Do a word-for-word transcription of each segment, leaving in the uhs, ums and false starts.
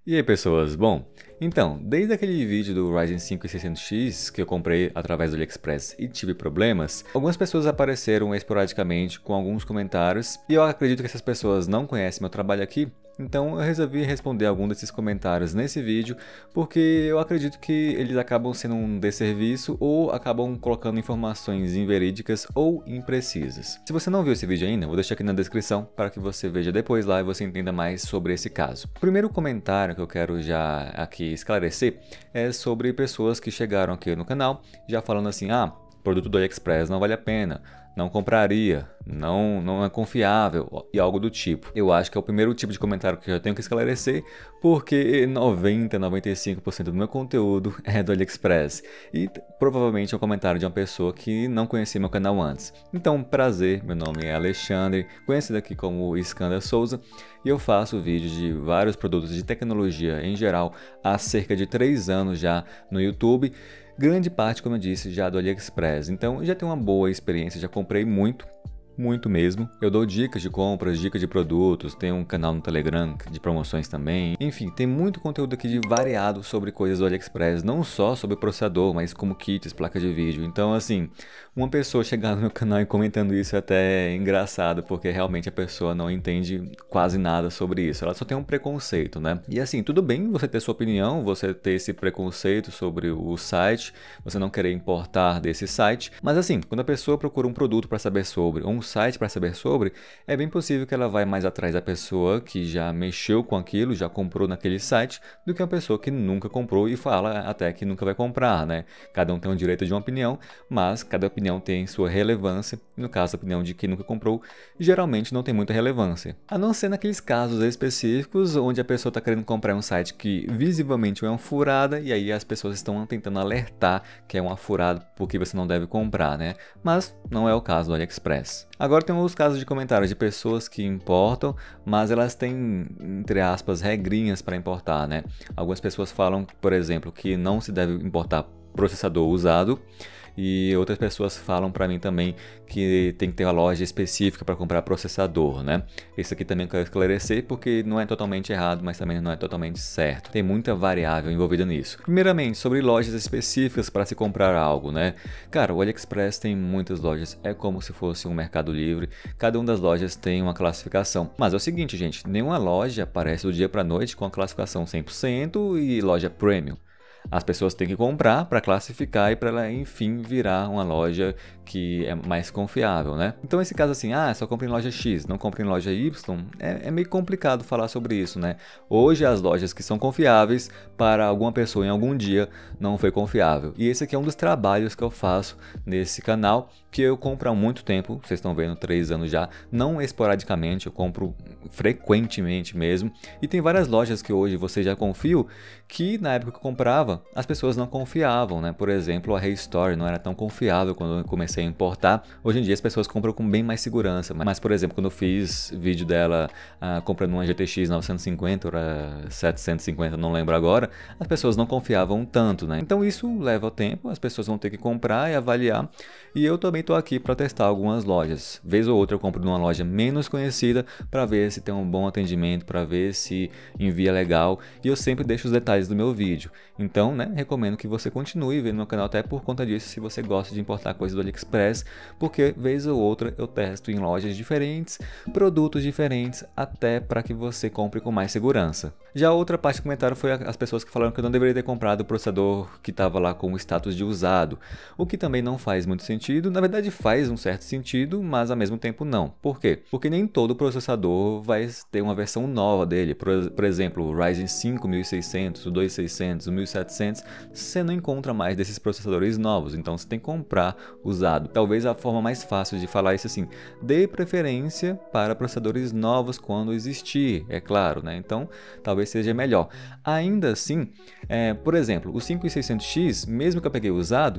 E aí pessoas, bom, então, desde aquele vídeo do Ryzen cinco seiscentos X que eu comprei através do AliExpress e tive problemas, algumas pessoas apareceram esporadicamente com alguns comentários e eu acredito que essas pessoas não conhecem meu trabalho aqui, então eu resolvi responder algum desses comentários nesse vídeo porque eu acredito que eles acabam sendo um desserviço ou acabam colocando informações inverídicas ou imprecisas. Se você não viu esse vídeo ainda, vou deixar aqui na descrição para que você veja depois lá e você entenda mais sobre esse caso. O primeiro comentário que eu quero já aqui esclarecer é sobre pessoas que chegaram aqui no canal já falando assim, ah, produto do AliExpress não vale a pena, não compraria, não, não é confiável e algo do tipo. Eu acho que é o primeiro tipo de comentário que eu tenho que esclarecer, porque noventa, noventa e cinco por cento do meu conteúdo é do AliExpress e provavelmente é um comentário de uma pessoa que não conhecia meu canal antes. Então, prazer, meu nome é Alexandre, conhecido aqui como Iskander Souza, e eu faço vídeos de vários produtos de tecnologia em geral há cerca de três anos já no YouTube. Grande parte, como eu disse, já do AliExpress, então já tenho uma boa experiência, já comprei muito, muito mesmo. Eu dou dicas de compras, dicas de produtos, tenho um canal no Telegram de promoções também. Enfim, tem muito conteúdo aqui de variado sobre coisas do AliExpress, não só sobre processador, mas como kits, placas de vídeo. Então, assim, uma pessoa chegar no meu canal e comentando isso é até engraçado, porque realmente a pessoa não entende quase nada sobre isso. Ela só tem um preconceito, né? E assim, tudo bem você ter sua opinião, você ter esse preconceito sobre o site, você não querer importar desse site, mas assim, quando a pessoa procura um produto para saber sobre, ou um site para saber sobre, é bem possível que ela vai mais atrás da pessoa que já mexeu com aquilo, já comprou naquele site, do que uma pessoa que nunca comprou e fala até que nunca vai comprar, né? Cada um tem o direito de uma opinião, mas cada opinião tem sua relevância, e no caso a opinião de quem nunca comprou, geralmente não tem muita relevância. A não ser naqueles casos específicos, onde a pessoa está querendo comprar um site que visivelmente é uma furada, e aí as pessoas estão tentando alertar que é uma furada porque você não deve comprar, né? Mas não é o caso do AliExpress. Agora tem alguns casos de comentários de pessoas que importam, mas elas têm, entre aspas, regrinhas para importar, né? Algumas pessoas falam, por exemplo, que não se deve importar processador usado, e outras pessoas falam para mim também que tem que ter uma loja específica para comprar processador, né? Isso aqui também eu quero esclarecer porque não é totalmente errado, mas também não é totalmente certo. Tem muita variável envolvida nisso. Primeiramente, sobre lojas específicas para se comprar algo, né? Cara, o AliExpress tem muitas lojas, é como se fosse um Mercado Livre. Cada uma das lojas tem uma classificação. Mas é o seguinte, gente, nenhuma loja aparece do dia para noite com a classificação cem por cento e loja Premium. As pessoas têm que comprar para classificar e para ela, enfim, virar uma loja que é mais confiável, né? Então, esse caso assim, ah, só compra em loja X, não compra em loja Y, é, é meio complicado falar sobre isso, né? Hoje, as lojas que são confiáveis, para alguma pessoa em algum dia, não foi confiável. E esse aqui é um dos trabalhos que eu faço nesse canal, que eu compro há muito tempo, vocês estão vendo, três anos já, não esporadicamente, eu compro frequentemente mesmo. E tem várias lojas que hoje você já confio, que na época que eu comprava, as pessoas não confiavam, né? Por exemplo, a Restore não era tão confiável quando eu comecei a importar. Hoje em dia as pessoas compram com bem mais segurança. Mas, por exemplo, quando eu fiz vídeo dela ah, comprando uma G T X novecentos e cinquenta ou setecentos e cinquenta, não lembro agora, as pessoas não confiavam tanto, né? Então isso leva tempo, as pessoas vão ter que comprar e avaliar. E eu também estou aqui para testar algumas lojas. Vez ou outra eu compro numa loja menos conhecida para ver se tem um bom atendimento, para ver se envia legal. E eu sempre deixo os detalhes do meu vídeo. Então, né, recomendo que você continue vendo meu canal até por conta disso, se você gosta de importar coisas do AliExpress, porque vez ou outra eu testo em lojas diferentes, produtos diferentes, até para que você compre com mais segurança. Já a outra parte do comentário foi as pessoas que falaram que eu não deveria ter comprado o processador que estava lá com o status de usado, o que também não faz muito sentido. Na verdade faz um certo sentido, mas ao mesmo tempo não. Por quê? Porque nem todo processador vai ter uma versão nova dele. Por, por exemplo, o Ryzen cinco mil e seiscentos, o dois mil e seiscentos, o mil e setecentos, você não encontra mais desses processadores novos, então você tem que comprar usado. Talvez a forma mais fácil de falar isso assim, dê preferência para processadores novos quando existir, é claro, né? Então talvez seja melhor. Ainda assim, é, por exemplo, o cinco mil e seiscentos X, mesmo que eu peguei usado,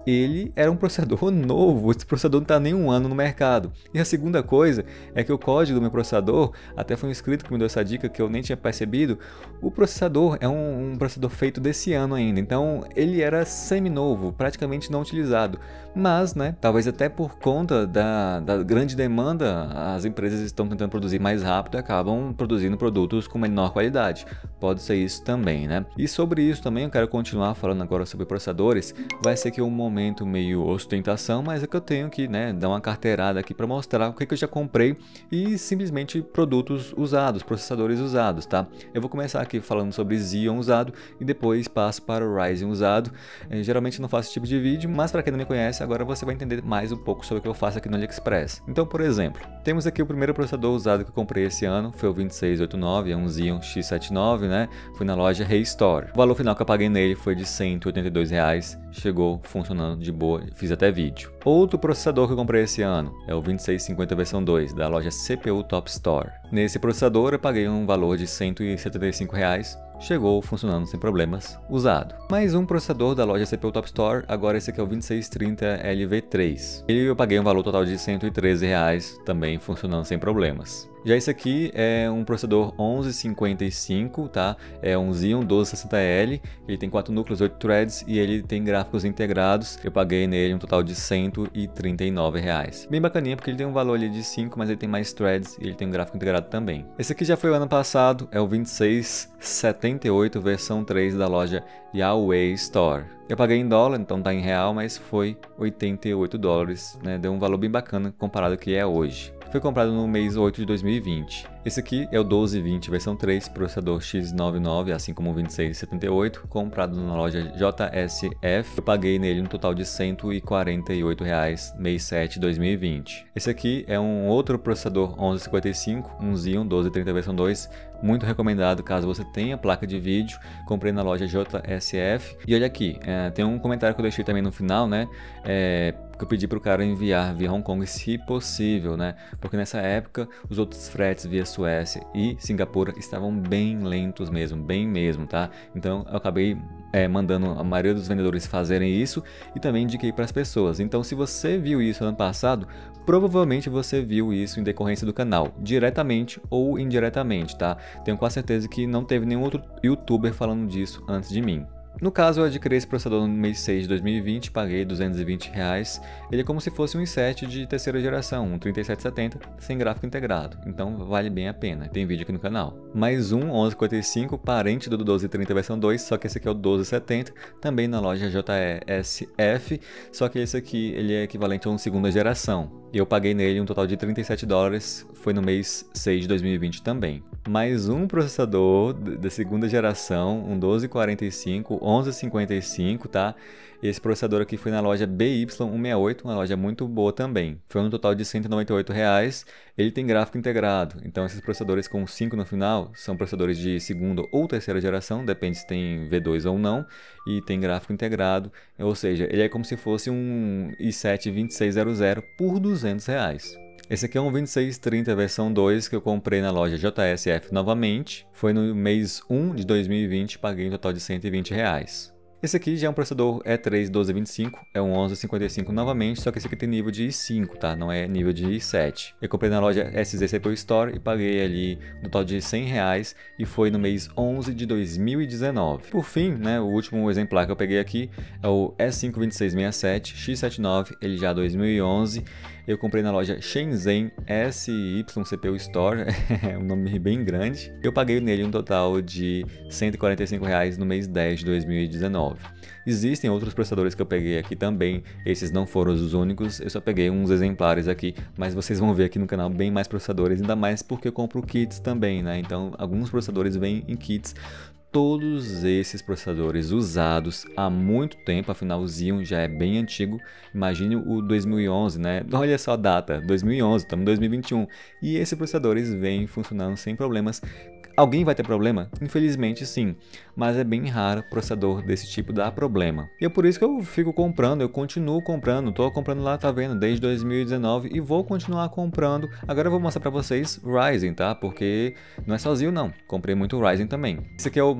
ele era um processador novo, esse processador não está nem um ano no mercado. E a segunda coisa é que o código do meu processador, até foi um inscrito que me deu essa dica que eu nem tinha percebido, o processador é um, um processador feito desse ano ainda, então ele era semi-novo, praticamente não utilizado. Mas, né, talvez até por conta da, da grande demanda, as empresas estão tentando produzir mais rápido e acabam produzindo produtos com menor qualidade. Pode ser isso também, né? E sobre isso também eu quero continuar falando agora sobre processadores. Vai ser que um momento meio ostentação, mas é que eu tenho que, né, dar uma carteirada aqui para mostrar o que, que eu já comprei e simplesmente produtos usados, processadores usados, tá? Eu vou começar aqui falando sobre Xeon usado e depois passo para o Ryzen usado. É, geralmente não faço esse tipo de vídeo, mas para quem não me conhece, agora você vai entender mais um pouco sobre o que eu faço aqui no AliExpress. Então, por exemplo, temos aqui o primeiro processador usado que eu comprei esse ano, foi o vinte e seis oitenta e nove, é um Xeon X setenta e nove, né? Fui na loja Restore. O valor final que eu paguei nele foi de cento e oitenta e dois reais, chegou funcionando de boa, fiz até vídeo. Outro processador que eu comprei esse ano é o vinte e seis cinquenta versão dois, da loja C P U Top Store. Nesse processador eu paguei um valor de cento e setenta e cinco reais, chegou funcionando sem problemas, usado. Mais um processador da loja C P U Top Store, agora esse aqui é o vinte e seis trinta L V três. Ele eu paguei um valor total de cento e treze reais, também funcionando sem problemas. Já esse aqui é um processador onze cinquenta e cinco, tá? É um Xeon doze sessenta L, ele tem quatro núcleos, oito threads e ele tem gráficos integrados. Eu paguei nele um total de cento e trinta e nove reais. Bem bacaninha porque ele tem um valor ali de cinco, mas ele tem mais threads e ele tem um gráfico integrado também. Esse aqui já foi o ano passado, é o vinte e seis setenta e oito versão três da loja Huawei Store. Eu paguei em dólar, então tá em real, mas foi oitenta e oito dólares, né? Deu um valor bem bacana comparado ao que é hoje. Foi comprado no mês oito de dois mil e vinte. Esse aqui é o doze vinte versão três, processador X noventa e nove, assim como o vinte e seis setenta e oito, comprado na loja J S F. Eu paguei nele um total de cento e quarenta e oito reais, mês sete de dois mil e vinte. Esse aqui é um outro processador onze cinquenta e cinco, um Xeon doze trinta versão dois, muito recomendado caso você tenha placa de vídeo. Comprei na loja J S F. E olha aqui, é, tem um comentário que eu deixei também no final, né? É, que eu pedi para o cara enviar via Hong Kong se possível, né? Porque nessa época os outros fretes via Suécia e Singapura estavam bem lentos mesmo, bem mesmo, tá? Então eu acabei é, mandando a maioria dos vendedores fazerem isso e também indiquei para as pessoas. Então se você viu isso ano passado, provavelmente você viu isso em decorrência do canal, diretamente ou indiretamente, tá? Tenho quase certeza que não teve nenhum outro youtuber falando disso antes de mim. No caso, eu adquiri esse processador no mês seis de dois mil e vinte, paguei duzentos e vinte reais. Ele é como se fosse um i sete de terceira geração, um trinta e sete setenta, sem gráfico integrado. Então vale bem a pena, tem vídeo aqui no canal. Mais um onze cinquenta e cinco, parente do doze trinta versão dois, só que esse aqui é o doze setenta, também na loja J S F, só que esse aqui ele é equivalente a uma segunda geração. E eu paguei nele um total de trinta e sete dólares, foi no mês seis de dois mil e vinte também. Mais um processador da segunda geração, um doze quarenta e cinco, onze cinquenta e cinco, tá? Esse processador aqui foi na loja B Y cento e sessenta e oito, uma loja muito boa também. Foi um total de cento e noventa e oito reais. Ele tem gráfico integrado, então esses processadores com cinco no final são processadores de segunda ou terceira geração, depende se tem V dois ou não, e tem gráfico integrado, ou seja, ele é como se fosse um i sete vinte e seis zero zero por duzentos reais. Esse aqui é um vinte e seis trinta versão dois que eu comprei na loja J S F novamente. Foi no mês um de dois mil e vinte, paguei um total de cento e vinte reais. Esse aqui já é um processador E três doze vinte e cinco, é um onze cinquenta e cinco novamente, só que esse aqui tem nível de i cinco, tá? Não é nível de i sete. Eu comprei na loja S Z C P U Store e paguei ali no total de cem reais e foi no mês onze de dois mil e dezenove. Por fim, né, o último exemplar que eu peguei aqui é o E cinco vinte e seis sessenta e sete X setenta e nove, ele já dois mil e onze. Eu comprei na loja Shenzhen S Y C P U Store, é um nome bem grande. Eu paguei nele um total de cento e quarenta e cinco reais no mês dez de dois mil e dezenove. Existem outros processadores que eu peguei aqui também, esses não foram os únicos, eu só peguei uns exemplares aqui, mas vocês vão ver aqui no canal bem mais processadores, ainda mais porque eu compro kits também, né? Então alguns processadores vêm em kits. Todos esses processadores usados há muito tempo, afinal o Xeon já é bem antigo, imagine o dois mil e onze, né? Olha só a data, dois mil e onze, estamos em dois mil e vinte e um, e esses processadores vêm funcionando sem problemas. Alguém vai ter problema? Infelizmente sim, mas é bem raro processador desse tipo dar problema. E é por isso que eu fico comprando, eu continuo comprando, tô comprando lá, tá vendo, desde dois mil e dezenove e vou continuar comprando. Agora eu vou mostrar pra vocês Ryzen, tá? Porque não é sozinho não, comprei muito Ryzen também. Esse aqui é o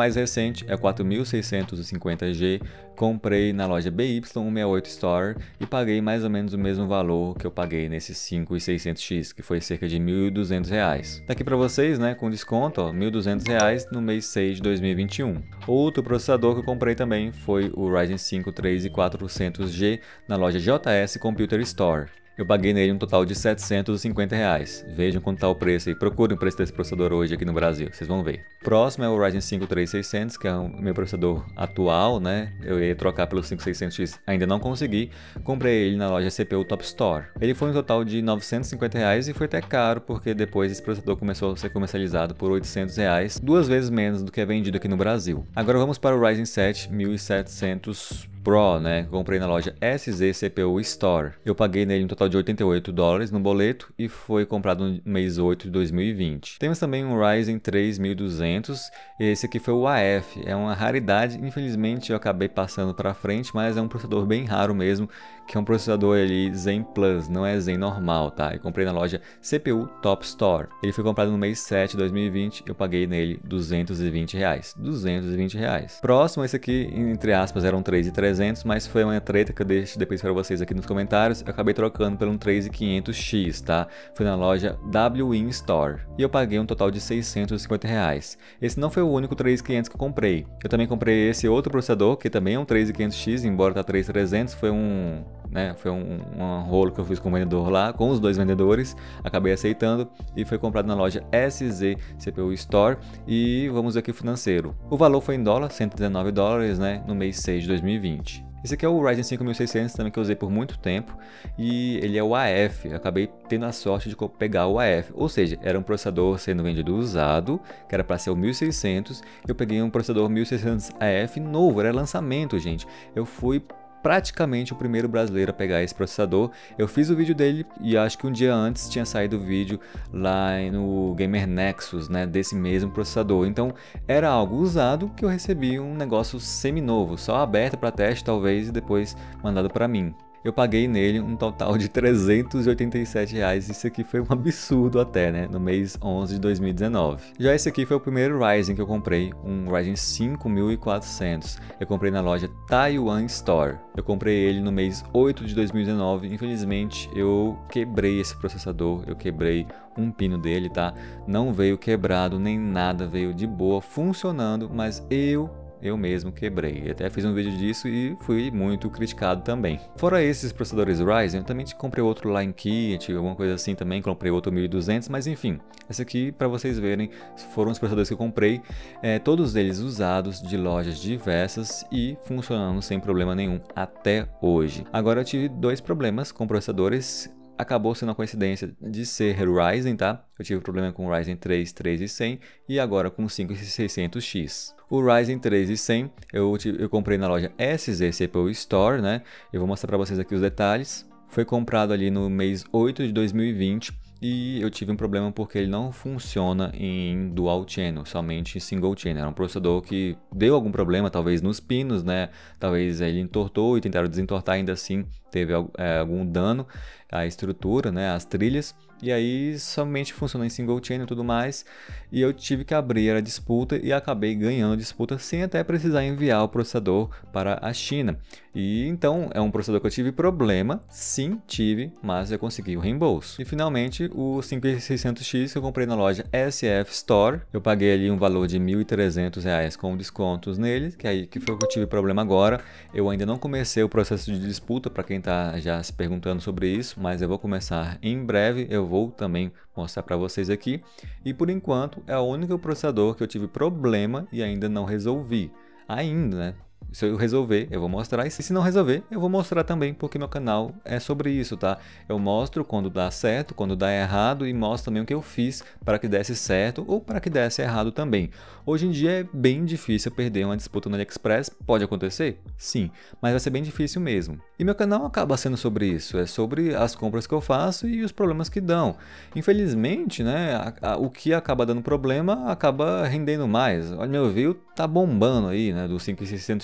mais recente é o quatro mil seiscentos e cinquenta G, comprei na loja B Y cento e sessenta e oito Store e paguei mais ou menos o mesmo valor que eu paguei nesse cinco mil e seiscentos X, que foi cerca de mil e duzentos reais. Tá aqui para vocês, né, com desconto, ó, mil e duzentos reais no mês seis de dois mil e vinte e um. Outro processador que eu comprei também foi o Ryzen cinco três mil e quatrocentos G na loja J S Computer Store. Eu paguei nele um total de setecentos e cinquenta reais. Vejam quanto está o preço aí. Procurem o preço desse processador hoje aqui no Brasil, vocês vão ver. Próximo é o Ryzen cinco três mil e seiscentos, que é o meu processador atual, né? Eu ia trocar pelo cinco mil e seiscentos X, ainda não consegui. Comprei ele na loja C P U Top Store. Ele foi um total de novecentos e cinquenta reais e foi até caro, porque depois esse processador começou a ser comercializado por oitocentos reais, duas vezes menos do que é vendido aqui no Brasil. Agora vamos para o Ryzen sete mil e setecentos Pro, né? Comprei na loja S Z C P U Store. Eu paguei nele um total de oitenta e oito dólares no boleto e foi comprado no mês oito de dois mil e vinte. Temos também um Ryzen três mil e duzentos. Esse aqui foi o A F. É uma raridade, infelizmente eu acabei passando para frente, mas é um processador bem raro mesmo, que é um processador ali Zen Plus, não é Zen normal, tá? Eu comprei na loja C P U Top Store. Ele foi comprado no mês sete de dois mil e vinte. Eu paguei nele duzentos e vinte reais. duzentos e vinte reais. Próximo, esse aqui, entre aspas, era um três mil e trezentos, mas foi uma treta que eu deixo depois para vocês aqui nos comentários. Eu acabei trocando por um três mil e quinhentos X, tá? Foi na loja W In Store e eu paguei um total de seiscentos e cinquenta reais. Esse não foi o único três mil e quinhentos que eu comprei. Eu também comprei esse outro processador, que também é um três mil e quinhentos X, embora tá três mil e trezentos, foi um, né, foi um, um rolo que eu fiz com o vendedor lá, com os dois vendedores, acabei aceitando e foi comprado na loja S Z C P U Store. E vamos ver aqui o financeiro. O valor foi em dólar, cento e dezenove dólares, né, no mês seis de dois mil e vinte. Esse aqui é o Ryzen cinco mil e seiscentos também, que eu usei por muito tempo, e ele é o A F. Eu acabei tendo a sorte de pegar o A F, ou seja, era um processador sendo vendido usado, que era para ser o mil e seiscentos. Eu peguei um processador mil e seiscentos A F novo, era lançamento, gente. Eu fui praticamente o primeiro brasileiro a pegar esse processador. Eu fiz o vídeo dele e acho que um dia antes tinha saído o vídeo lá no Gamer Nexus, né, desse mesmo processador. Então era algo usado que eu recebi um negócio semi-novo, só aberto para teste talvez e depois mandado para mim. Eu paguei nele um total de trezentos e oitenta e sete reais, isso aqui foi um absurdo até, né, no mês onze de dois mil e dezenove. Já esse aqui foi o primeiro Ryzen que eu comprei, um Ryzen cinco mil e quatrocentos. Eu comprei na loja Taiwan Store. Eu comprei ele no mês oito de dois mil e dezenove, infelizmente eu quebrei esse processador, eu quebrei um pino dele, tá? Não veio quebrado nem nada, veio de boa, funcionando, mas eu eu mesmo quebrei. Até fiz um vídeo disso e fui muito criticado também. Fora esses processadores Ryzen, eu também comprei outro lá em kit, alguma coisa assim também, comprei outro mil e duzentos, mas enfim, esse aqui para vocês verem, foram os processadores que eu comprei, é, todos eles usados de lojas diversas e funcionando sem problema nenhum até hoje. Agora eu tive dois problemas com processadores. Acabou sendo uma coincidência de ser Ryzen, tá? Eu tive problema com o Ryzen três três mil e cem e agora com o cinco mil e seiscentos X. O Ryzen três mil e cem eu, eu comprei na loja S Z C P U Store, né? Eu vou mostrar para vocês aqui os detalhes. Foi comprado ali no mês oito de dois mil e vinte. E eu tive um problema porque ele não funciona em Dual Channel, somente em Single Channel. Era um processador que deu algum problema, talvez nos pinos, né? Talvez ele entortou e tentaram desentortar, ainda assim teve é, algum dano à estrutura, né? As trilhas. E aí somente funciona em Single Channel e tudo mais. E eu tive que abrir a disputa e acabei ganhando a disputa sem até precisar enviar o processador para a China. E então é um processador que eu tive problema, sim tive, mas eu consegui o reembolso. E finalmente o cinco mil e seiscentos X que eu comprei na loja S F Store. Eu paguei ali um valor de mil e trezentos reais com descontos nele, que aí que foi o que eu tive problema agora. Eu ainda não comecei o processo de disputa, para quem está já se perguntando sobre isso, mas eu vou começar em breve. Eu vou também mostrar para vocês aqui. E por enquanto é o único processador que eu tive problema e ainda não resolvi. Ainda, né? Se eu resolver, eu vou mostrar, e se não resolver, eu vou mostrar também, porque meu canal é sobre isso, tá? Eu mostro quando dá certo, quando dá errado, e mostro também o que eu fiz para que desse certo ou para que desse errado também. Hoje em dia é bem difícil perder uma disputa no AliExpress, pode acontecer? Sim, mas vai ser bem difícil mesmo. E meu canal acaba sendo sobre isso, é sobre as compras que eu faço e os problemas que dão. Infelizmente, né, a, a, o que acaba dando problema acaba rendendo mais. Olha, meu view tá bombando aí, né, do cinco mil e seiscentos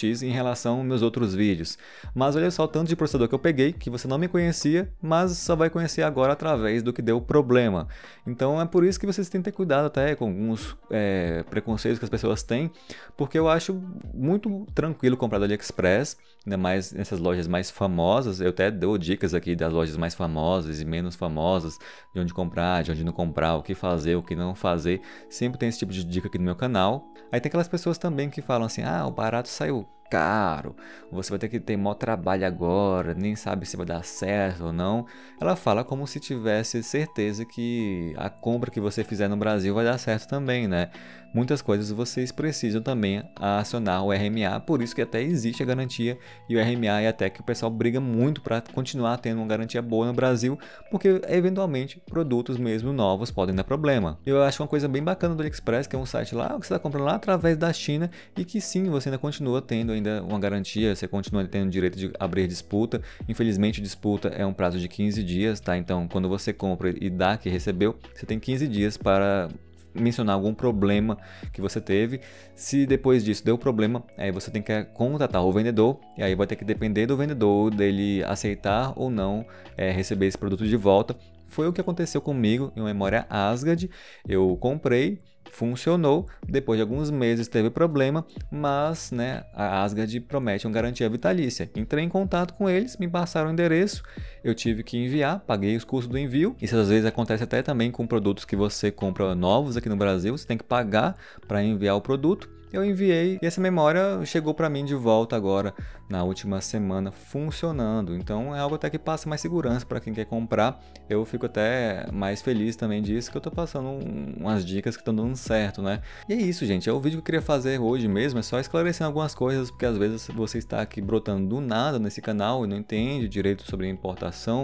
X em relação aos meus outros vídeos. Mas olha só o tanto de processador que eu peguei, que você não me conhecia, mas só vai conhecer agora através do que deu problema. Então é por isso que vocês têm que ter cuidado até com alguns é, preconceitos que as pessoas têm, porque eu acho muito tranquilo comprar do AliExpress, ainda mais nessas lojas mais famosas. Eu até dou dicas aqui das lojas mais famosas e menos famosas, de onde comprar, de onde não comprar, o que fazer, o que não fazer. Sempre tem esse tipo de dica aqui no meu canal. Aí tem aquelas pessoas também que falam assim, ah, o barato saiu caro, você vai ter que ter maior trabalho agora, nem sabe se vai dar certo ou não. Ela fala como se tivesse certeza que a compra que você fizer no Brasil vai dar certo também, né? Muitas coisas vocês precisam também acionar o R M A, por isso que até existe a garantia, e o R M A é até que o pessoal briga muito para continuar tendo uma garantia boa no Brasil, porque eventualmente produtos mesmo novos podem dar problema. Eu acho uma coisa bem bacana do AliExpress, que é um site lá que você está comprando lá através da China, e que sim, você ainda continua tendo ainda uma garantia, você continua tendo o direito de abrir disputa. Infelizmente disputa é um prazo de quinze dias, tá? Então quando você compra e dá que recebeu, você tem quinze dias para mencionar algum problema que você teve. Se depois disso deu problema, aí você tem que contatar o vendedor, e aí vai ter que depender do vendedor, dele aceitar ou não é, receber esse produto de volta. Foi o que aconteceu comigo em uma memória Asgard. Eu comprei, funcionou, depois de alguns meses teve problema, mas né, a Asgard promete uma garantia vitalícia. Entrei em contato com eles, me passaram o endereço, eu tive que enviar, paguei os custos do envio. Isso às vezes acontece até também com produtos que você compra novos aqui no Brasil, você tem que pagar para enviar o produto. Eu enviei e essa memória chegou para mim de volta agora na última semana funcionando. Então é algo até que passa mais segurança para quem quer comprar. Eu fico até mais feliz também disso, que eu tô passando umas dicas que estão dando certo, né? E é isso, gente. É o vídeo que eu queria fazer hoje mesmo, é só esclarecendo algumas coisas, porque às vezes você está aqui brotando do nada nesse canal e não entende direito sobre importação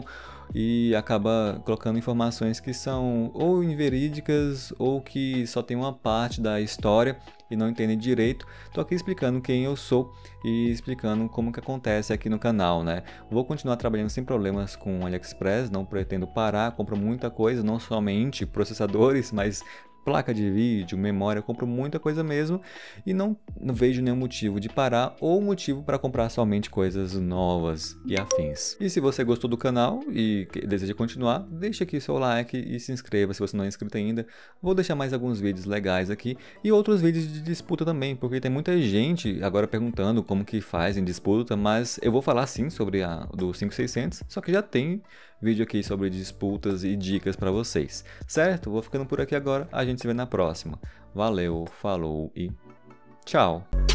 e acaba colocando informações que são ou inverídicas ou que só tem uma parte da história e não entendem direito. Tô aqui explicando quem eu sou e explicando como que acontece aqui no canal, né? Vou continuar trabalhando sem problemas com o AliExpress, não pretendo parar, compro muita coisa, não somente processadores, mas placa de vídeo, memória, eu compro muita coisa mesmo e não, não vejo nenhum motivo de parar ou motivo para comprar somente coisas novas e afins. E se você gostou do canal e deseja continuar, deixa aqui seu like e se inscreva se você não é inscrito ainda. Vou deixar mais alguns vídeos legais aqui e outros vídeos de disputa também, porque tem muita gente agora perguntando como que faz em disputa, mas eu vou falar sim sobre a do cinco mil e seiscentos, só que já tem vídeo aqui sobre disputas e dicas para vocês, certo? Vou ficando por aqui agora, a gente se vê na próxima. Valeu, falou e tchau!